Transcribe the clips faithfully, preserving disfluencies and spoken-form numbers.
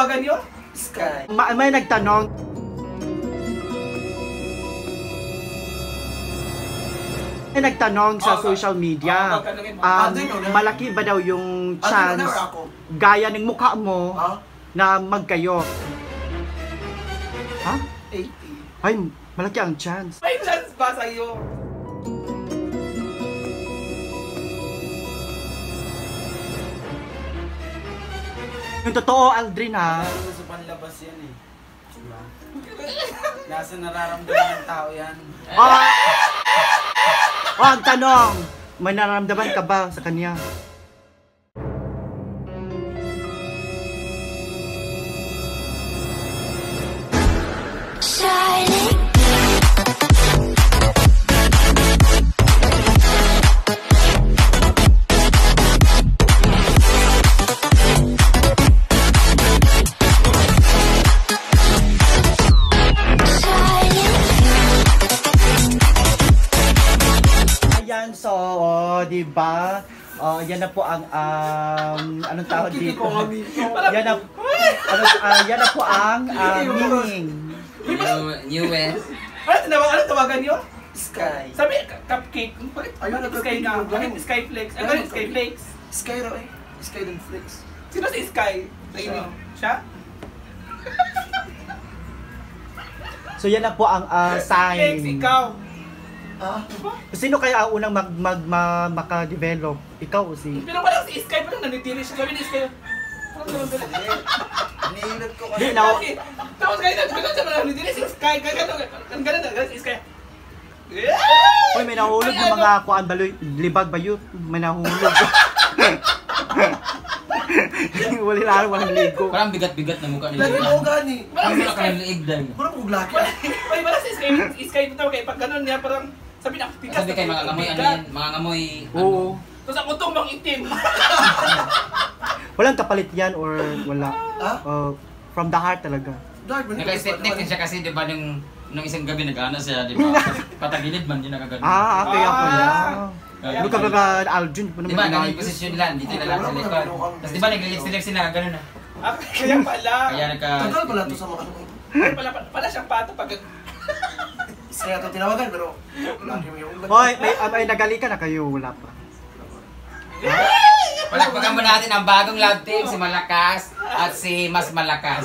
tawagan yun? Sky. Ma may nagtanong. May nagtanong sa Oh, social media. oh, tanungin mo. Um, Ah, din, no? malaki ba daw yung Ah, chance din, no, ako? gaya ng mukha mo Ha? na magkayo? Ha? eighty. Ay, malaki ang chance. May chance ba sa'yo? Yung totoo, Aldrin ha. Nasa sa panlabas yan eh. Diba? Nasa nararamdaman ng tao yan. Oh! Oh, ang tanong, may nararamdaman ka ba sa kanya? Shining. Ayan, so, oh, di ba? Oh, yan na po ang um, anong tawag dito? Yan na, ano, ah, yan na po ang uh, meaning. New West. Ano tinawagan? Ano tawagan yun? Sky. Sabi, ka- cupcake. Bakit? Ayun, Bakit nagka- Sky nga? Ayun. Bakit Sky Flakes? Ano yung Sky Flakes? Sky raw eh. Sky then flex. Sino si Sky? Siya. Siya? So, yan na po ang uh, Flex, sign. ikaw. Ah? Sino kaya ang unang mag, mag, ma, maka-develop? Ikaw o si... Pero parang si Sky, parang nanitili siya. Sabi ni Sky, parang ganun ganun. Iniilot ko Di, kasi. na, Okay. Tapos kayo na, ganun siya, parang nanitili si Sky. Ganun, ganun, ganun, ganun si Sky. Uy, may nahulog ng mga kuan baloy, libag bayot. May nahulog. Wala lang, walang ligo. Parang bigat-bigat na mukha Lagi nila. mo gani. Parang wala ka ng liig dahil. Parang uglaki. Ay, parang si Sky, si Sky ito kay pag ganun niya, parang sabi na, tigas. Sabi kayo mga ngamoy ano yan, mga ngamoy Oo. Tapos ako tumbang itim. Walang kapalit yan or wala. Ha? Uh, from the heart talaga. Dark man. Naka-step-neck din siya kasi di ba nung nung isang gabi nag-ano siya, di ba? Patagilid man yun nakagano. Ah, kaya Ah. pala. Kaya Ano ka ba ba, Aljon? Di ba Di ba, ganun yung posisyon nila, dito na lang sa likod. Tapos di ba nag-lips-to-lips sila, gano'n na. Ah, kaya pala. Kaya nagka... Tagal pala to sa mga ano. Ay, pala, pala, pala siyang pato pag... Kaya ito tinawagan pero lagi mo yung Hoy, may, uh, may nagali ka na kayo, wala pa. Palakpakan mo natin ang bagong love team, si Malakas at si Mas Malakas.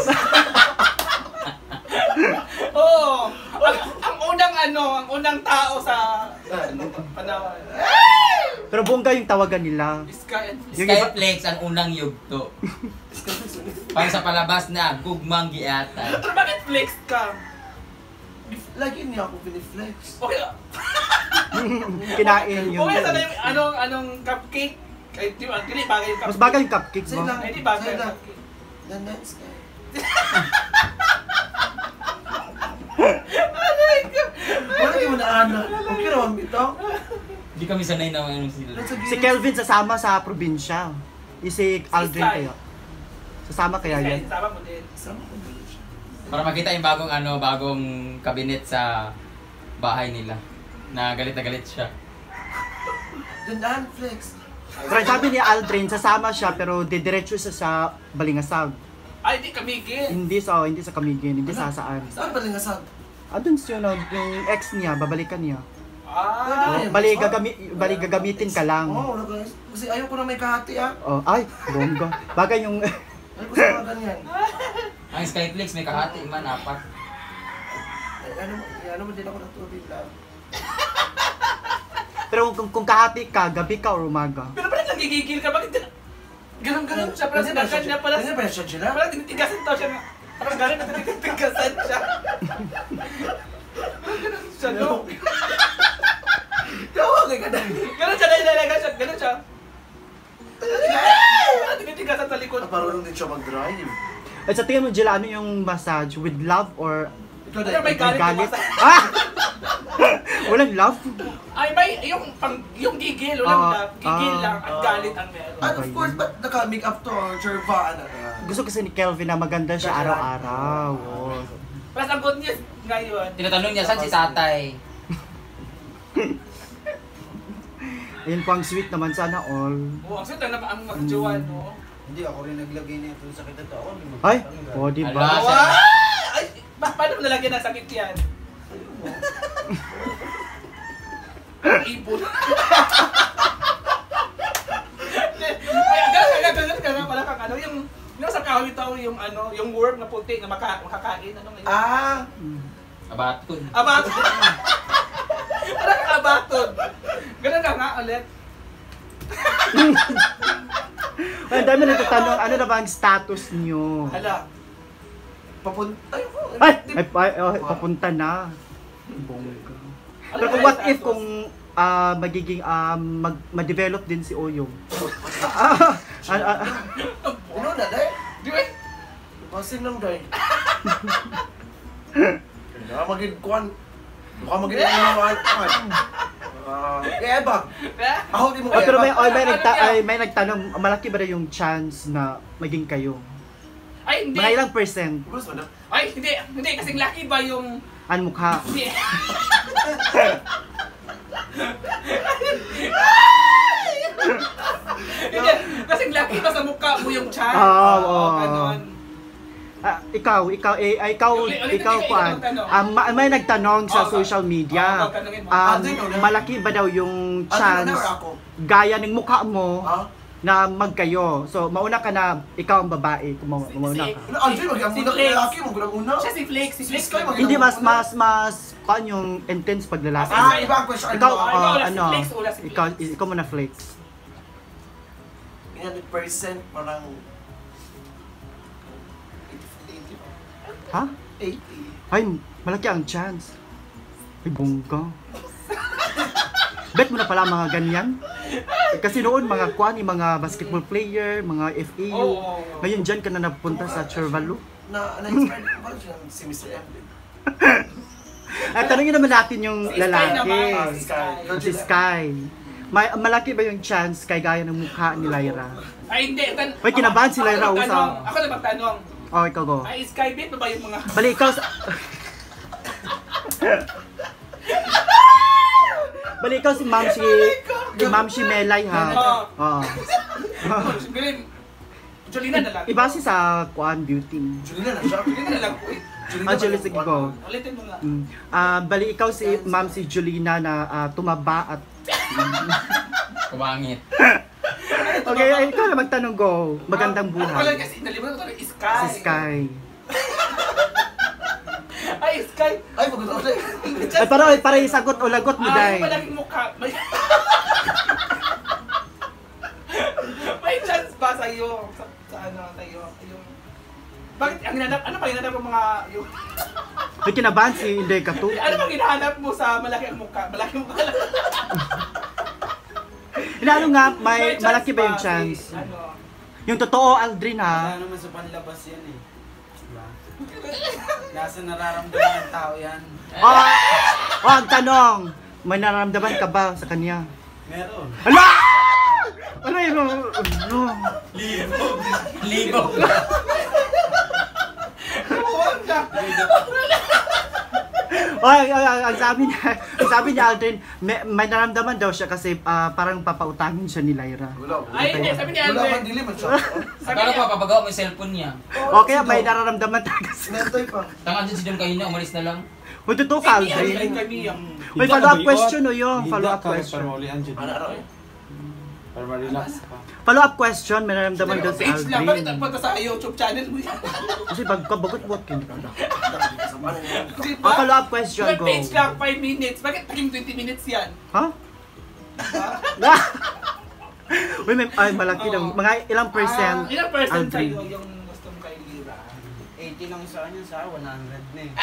Oo. Ang, ang unang ano, ang unang tao sa ano, panahon. Pero bongga yung tawagan nila. Sky and Yung iba- Skyflex ang unang yugto. Para sa palabas na gugmang giatan. Pero bakit flex ka? Lagi niya ako piniflex. Okay, Kinain yun. okay sana yung anong, anong cupcake? Ay, di ba, dili bagay yung Mas cupcake. bagay yung cupcake Say ba? lang. Ay, di bagay Say yung lang. cupcake. The night sky. Wala kayo na ana. Okay raw ang bitaw. Hindi kami sanay na ano sila. Si Kelvin sasama sa probinsya. Yung si Aldrin Sky. kaya. Sasama kaya Sky, yan. sama mo din. Sama ko ba siya? Para makita yung bagong ano, bagong kabinet sa bahay nila. Na galit na galit siya. Dandan flex. Pero sabi ni Aldrin, sasama siya pero didiretso siya sa Balingasag. Ay, di kami gin. Hindi sa hindi sa Camiguin, hindi sa saan. Saan ba lingasag? Adun siya no, yung ex niya, babalikan niya. Ah, Oh, bali, gagami, bali gagamitin ka lang. Oo, wala ka. Kasi ayaw ko na may kahati ah. Oh, ay, bongga. Bagay yung Ayaw ko sa mga ganyan. Ang Skyflex may kahati man, apat. Ay, Ano mo, ano mo din ako ng tubig lang. pero kung, kung kahati ka, gabi ka or umaga. pero parang nagigigil ka. Bakit din? Ganun-ganun siya. Parang Ganyan ba sinakan niya pala. Ganyan ba siya sila? Parang tinitigasan daw siya. na- Parang gano'n na tinitigasan siya. Parang ganun siya, no? Tawagay ka na. Ganun siya, nailaga siya. Ganun siya. Parang tinitigasan sa likod. Parang din siya mag-drive. At sa tingin mo, Jela, ano yung massage? With love or Ikaw Pero may na. galit. galit? na masa- Ah! Walang love? Ay, may yung pang yung gigil, walang Ah, love. Gigil ah, lang at ah. galit ang meron. And of course, ba't naka-make up to or churva? Ano ka? Gusto kasi ni Kelvin na maganda siya araw-araw. Oh. Plus ang good news ngayon. Tinatanong niya, saan si tatay? Ayun po ang sweet naman, sana all. Oh, ang sweet na ang magjowa, no? Hindi, ako rin naglagay nito sa kita taon. Ay, O, di Ala, ba? siya- Ay! Ba, paano mo nalagyan ng sakit yan? Ibon. Ay, ganun, ganun, ganun, ganun, pala kang ano, yung, yung sa kahoy ito, yung ano, yung worm na puti na maka, makakain, ano ngayon? Ah! Abaton. Abaton. Parang kang abaton. Ganun ka nga ulit. Ang dami nagtatanong, ano na ba ang status nyo? Hala. Papunta. Ay, oh, Ay! di- Ay, ay, ay, papunta na. Bongga. Ano Pero ba what yung if status? kung ah, magiging ah, mag, ma-develop din si Oyong? Ah, ah, ah, Ano na, day? Di ba? Pasin lang, day. Kaya maging kuhan. Mukha maging ano mga kuhan. Ah, kaya ba? Ako di mo oh, pero may, kaya oh, may, Ano nagta- niya? ay, may nagtanong, malaki ba na yung chance na maging kayo? Ay, hindi. Mga ilang percent Gusto na. Ay, hindi. Hindi, kasing laki ba yung... ang mukha? Hindi. Hindi, kasing laki ba sa mukha mo yung chan? Oo, oo. Ganon. Ah, ikaw, ikaw, eh, ah, ikaw, Ulit- ulitin ikaw, niyo, Kwan, ikaw tanong. um, ma- may nagtanong sa Oo, social media, oo, tanungin mo. um, Ah, di, no, no. malaki ba daw yung Ano chance na ako? gaya ng mukha mo Ha? na magkayo? So, mauna ka na, ikaw ang babae, kung ma- mauna ka. Ano, Andre, mag-ang Si muna Flex. kay lalaki mo, kulang una. Siya si Flex, si Flex. Sky, mag- Hindi, mas, mas, mas, kung yung intense pag lalaki. Ah, iba ang question. Ikaw, Ano? ikaw ah, wala si ano, Flex, wala si Flex. ikaw, ikaw mo na flex. one hundred percent parang eighty. Ha? eighty. Ay, malaki ang chance. Ay, bongga. Bet mo na pala mga ganyan. Eh, Kasi noon, mga kwan, yung mga basketball player, mga F A U. Oo, oo, oo. Ngayon dyan ka na napunta sa Chervalo. Na, na-inspired ko ba siya si mister M. At tanongin naman natin yung Si Sky lalaki. naman. Ah, si Sky. Si Sky. May, malaki ba yung chance kay gaya ng mukha ni Lyra? Ay, hindi. Tan- May kinabahan si ako- Lyra ako Usa. nagtanong. Ako na magtanong. Oh, ikaw go. Ay, Skybit ba ba yung mga... Bali, ikaw sa... Bali, ikaw si Ma'am si... Si Ma'am si Melay, ha? Oo. Siguro, Jolina na lang. Iba si sa Kwan Beauty. Julina na siya. Jolina na lang po eh. Julina Ah, ba Julie, yung sige one? go. Ulitin mo nga. Mm. Ah, bali, ikaw si Ma'am si Julina na ah, tumaba at... Kumangit. Okay, ay, ikaw na magtanong go. Magandang Ano pala buhay. kasi, nalimutan ko talaga, Sky. Si Sky. Ay, Sky. Ay, pagod ako siya. Ay, para, para isagot o lagot mo, Ay, Day. malaking mukha. May... May chance ba sa'yo? Sa, sa ano, sa'yo? Yung... Bakit, ang hinanap, ano pa hinanap mo mga, yung... May kinabahan si Inday Katu. Ano bang hinahanap mo sa malaki ang mukha? Malaki ang mukha lang. Inaano nga, may, chance malaki ba yung si, chance? ano? Yung totoo, Aldrin, Wala ha? naman sa panlabas yan eh. Diba? Nasa nararamdaman ng tao yan. Oh, oh, ang tanong, may nararamdaman ka ba sa kanya? Meron. Ala! Ano yun? Ano? Libo. Huwag na. Oh, ang, ang, ang, ang sabi niya, ang sabi niya, Aldrin, may, may nararamdaman daw siya kasi ah, parang papautangin siya ni Lyra. Wala. Ay, hindi. Sabi ni Wala Albert. kang dilim at siya. Sabi Akala ko niya, papagawa mo yung cellphone niya. O kaya may nararamdaman talaga siya. Sinentoy pa. Tanga dyan si Don kayo na, umalis na lang. Kung totoo ka, Ay, Aldrin. kami yung... May follow-up question o yung follow-up question. Ano, ano eh? Para ma-relax ka. Follow-up question, may nararamdaman daw si Page lang. Bakit Aldrin. ang punta sa YouTube channel mo yan? Kasi bagka, bagot buhat ka. Kasama na yan. Di Oh, ba? follow-up question, May go. page lang, five minutes. Bakit naging twenty minutes yan? Ha? Diba? Uy, may, ay, malaki daw. Oo. Mga ilang percent? Ah, ilang percent Aldrin? sa'yo yung gusto mo kay Lira? eighty lang sa kanya, sa one hundred na eh.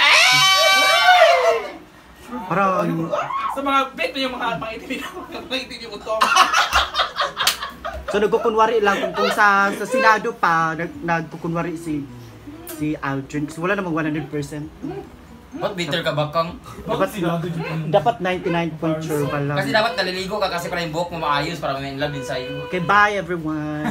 Parang, Sa mga bet mo yung mga mga itim mga itim yung utong. so nagkukunwari lang kung, kung sa, sa Senado pa, nag, nagkukunwari si si Aldrin. Kasi wala namang one hundred percent. Ba't bitter ka ba, Kang? Dapat, dapat ninety-nine point two pa lang. Kasi dapat naliligo ka kasi para yung buhok mo maayos para may love din sa'yo. Okay, bye everyone.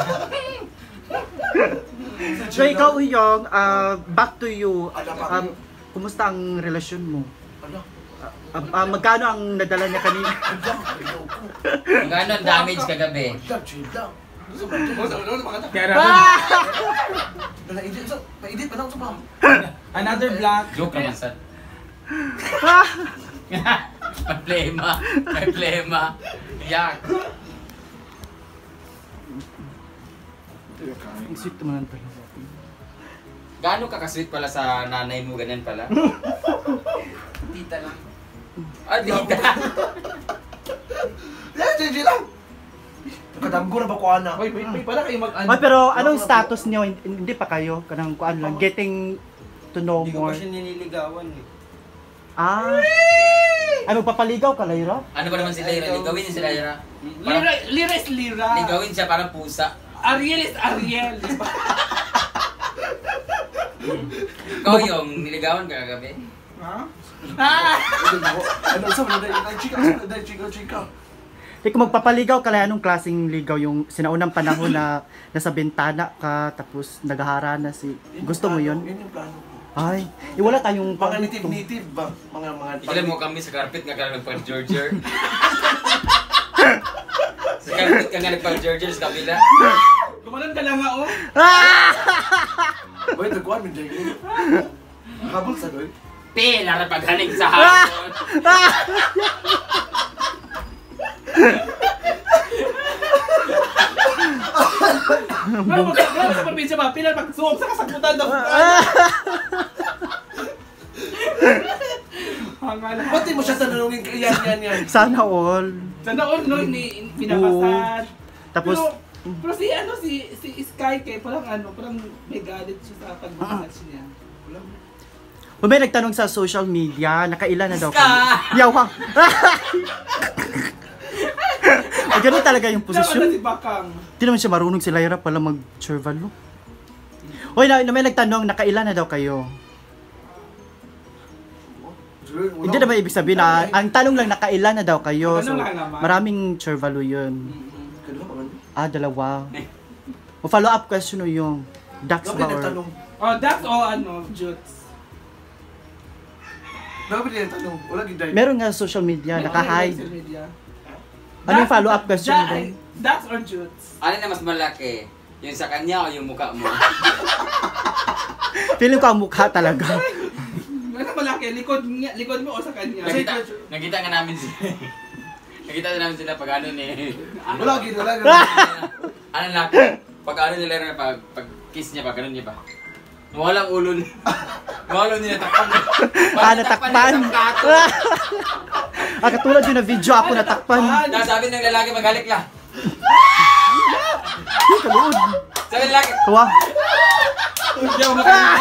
So ikaw, Uyong, uh, back to you. Um, kumusta ang relasyon mo? Ano? Uh, uh, magkano ang nadala niya kanina? Magkano ang damage kagabi? Chill lang, chill lang. Gusto ba? Gusto ba? Mga ta. Kaya Ah! Na-edit sa, na-edit pa na sa pam. Another black. Joke naman sad. May plema. May plema. Yak. Ang sweet naman pala. Gaano ka kasweet pala sa nanay mo, ganyan pala? Tita lang. Ah, dita. Yan, J J lang. Nakadamgo na ba ko anak? Wait, wait, wait, pala kayo mag-ano. Ay, pero anong status niyo? Hindi hindi pa kayo? Kanang kuan lang, getting to know Hindi ko more. pa siya niniligawan eh. Ah. Ay, magpapaligaw ka, Lyra? Ano ba naman si Lyra? Ligawin niya si Lyra. Lira, lira is lira. Ligawin siya parang pusa. Ariel is Ariel, di ba? Ikaw yung niligawan ka kagabi. Ha? Ah! Ano sa mga dahil chika, dahil chika, chika. Ikaw magpapaligaw ka lang, anong klaseng ligaw? Yung sinaunang panahon na nasa bintana ka, tapos naghahara na si... Gusto mo yun? Yun yung plano ko. Ay, eh, wala tayong... Mga native-native ba? Mga mga... Ilan mo kami sa carpet nga ka nagpag-Georger. Sa carpet ka nga nagpag-Georger sa kabila. Kumalan ka lang nga, oh. Boy, nagkuhan mo dyan yun. Habol sa doy. Pila na paghanig sa hapon. Pero magkakaroon sa probinsya ba, pila pag-zoom sa kasagutan na hangal. Ba't di mo siya tanongin? Yan, yan, yan. Sana all. Sana all, no, ni pinapasad. Tapos... Pero, pero si ano, si si Sky kay parang ano, parang may galit siya sa pag-massage niya. Wala mo. Kung may nagtanong sa social media, nakailan na daw Ska! Yawa! Ay, ganun talaga yung Dapat na posisyon. si Bakang. Hindi naman siya marunong si Lyra pala mag-survival. Hoy, na, na may nagtanong, nakailan na daw kayo? Hindi naman ibig sabihin na, ang tanong lang nakailan na daw kayo. So, Ano lang naman? maraming survival yun. Kano ka man? Ah, dalawa. O follow up question o yung Dax Dapat ba or... nagtanong. Oh, that's all ano, Jutes. Dapat nagtanong. Wala giday. Meron nga social media, naka-hide. Social media. Ano yung follow up question Da- mo? Dax or Jutes? Ano na mas malaki? Yung sa kanya o yung mukha mo? Feeling ko ang mukha talaga. Ano malaki? Likod, niya, likod mo o sa kanya? Nakita, nakita nga namin sila. Nakita na namin sila pag ano ni... Wala gid, wala gid. Ano na, pag ano nila na pag, pag kiss niya pa, ganun niya pa. Walang ulo niya. Walang niya natakpan. Ah, natakpan. Isang kato. Ah, katulad yun na video ako natakpan. Tapos sabi ng lalaki, maghalik lang. Ay, kaluod. Sabi ng lalaki, Kawa. hindi ako makalimutan.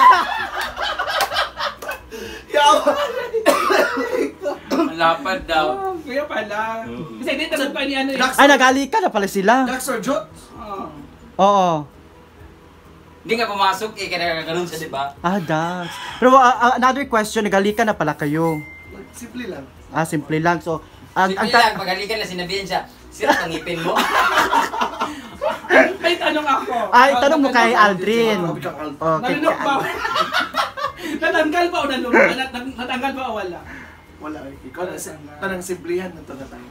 Ang lapad daw. Oh, kaya pala. Kasi hindi tanong pa ni ano eh. Dax, Ay, nagali ka na pala sila. Dax or Jot? Oh. Oo. Hindi nga pumasok eh, kaya ganun siya, di ba? Ah, Dax. Pero uh, uh, another question, nagali ka na pala kayo. Simple lang. Ah, simple lang. So, ang... Sige ang lang, pag halikan na sinabihan siya, sira ang ngipin mo. May tanong ako. Ay, Ah, tanong mo kay natanong- Aldrin. Sabi kang Aldrin. Okay, Nalunok ba? kay Natanggal ba o nalunok? Nat- nat- Natanggal ba o wala? Wala. Ikaw na, tanang simplihan ng tagatang.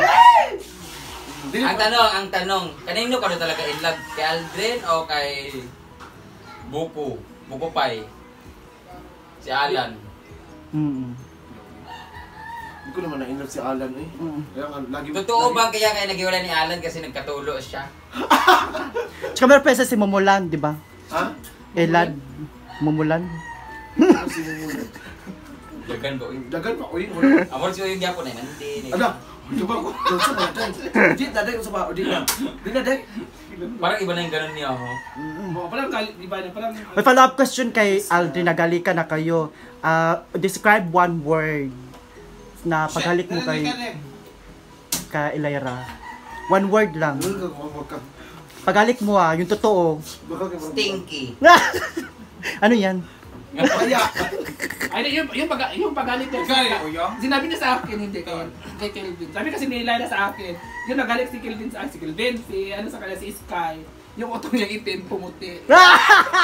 Ang tanong, ang tanong, kanino ka na talaga in love? Kay Aldrin o kay Buko? Buko Pai? Si Alan? Mm. Hindi ko naman na-inlove si Alan eh. Mm. Kaya nga, lagi... Totoo ba kaya kaya naghiwalay ni Alan kasi nagkatulo siya? Tsaka meron pa isa si Momulan, di ba? Ha? Elad. Momulan. Ano si Mumuna? Dagan ba? uy? Dagan pa, uy. Wala. Amor siya yung gyapon eh, nandini. Ada! Di ba ko? Doon sa mga day. Di na day sa ba? Di na. Di na day. Parang iba na yung ganun niya, ho. Oh, parang galit, di ba? Parang... May follow-up question kay Aldrin, nagali ka na kayo. Ah, describe one word na paghalik mo kay kay Lyra. One word lang. Ano ka kumamag ka? Paghalik mo ah, yung totoo. Baka ka Stinky. Ano yan? Kaya! Ay, yung, yung, pag, yung pagalit niya sa sinabi niya sa akin, hindi kay, kay Kelvin. Sabi kasi ni Lyra sa akin, yung nagalit si Kelvin sa akin, si Kelvin, si, ano sa kanya, si Sky, yung utong niya itim, pumuti.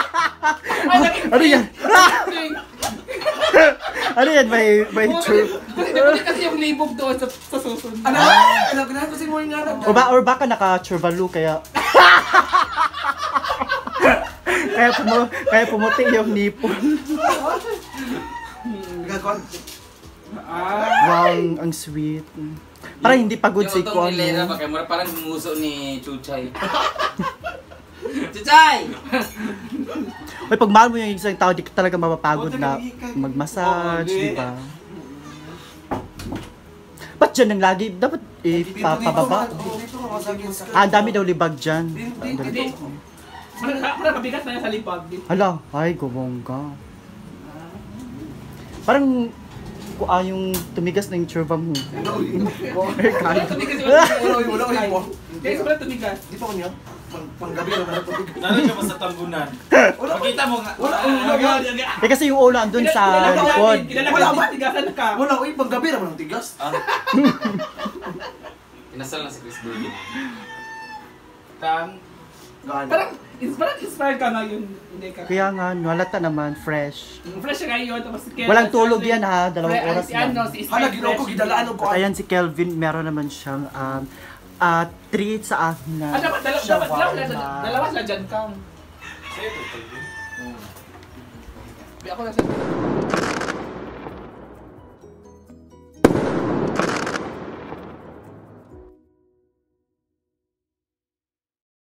Ay, naging Ano yan? pink. Ano yan? May, may true. Kasi dapat kasi yung libog doon sa, sa susunod. Ano? Alam ko na kasi mo yung nga. O, ba, or baka naka-churvalu kaya... kaya, pumu kaya pumuti yung nipon. Nagkakon. Ah. Wow, ang sweet. Parang hindi pagod si Yung utong Kuan. ni Lena pa, kaya mura parang muso ni Chuchay. Chuchay! Uy, pag mahal mo yung isang tao, di ka talaga mapapagod na mag-massage, di ba? Ba't dyan ang lagi? Dapat ipapababa. Ah, ang dami daw libag dyan. Hindi. Parang mabigat na yan sa lipag. Hala, ay, gumongga. Parang kung ah, yung tumigas na yung churva mo. Wala tumigas yung Wala, wala, wala, wala. Hindi, sobrang tumigas. Di pa ko niya. Pang panggabi na naman ito. Nanood ka pa sa tambunan. Makita mo nga. Wala, wala. Eh kasi yung ulo andun sa likod. Kilala Wala ka, ba? tigasan ka. Wala, uy, panggabi naman ang tigas. Inasal na si Chris Burden. Tang. Gaan. Parang, ins- parang inspired ka ngayon. Hindi ka. Kaya nga, walata naman, fresh. Fresh siya ngayon. Tapos si Kel- Walang tulog si- yan ha, dalawang Fre- oras si ano, lang. si Ismael Hala, ginawa ko, fresh. gidalaan ko. At ayan si Kelvin, meron naman siyang um, uh, treat sa akin na Ah, dapat, dalawa, dapat, dalawa, dalawa, shawarma. dalawa sila dyan kang. Di ako na sa